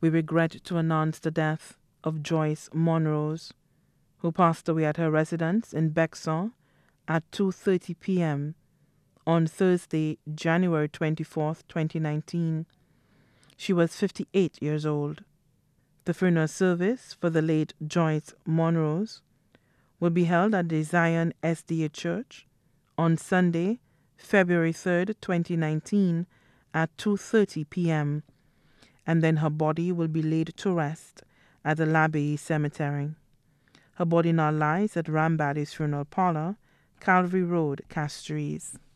We regret to announce the death of Joyce Monrose, who passed away at her residence in Bexar at 2:30 p.m. on Thursday, January 24th, 2019. She was 58 years old. The funeral service for the late Joyce Monrose will be held at the Zion SDA Church on Sunday, February 3rd, 2019 at 2:30 p.m. and then her body will be laid to rest at the L'Abbaye Cemetery. Her body now lies at Rambally's Funeral Parlor, Calvary Road, Castries.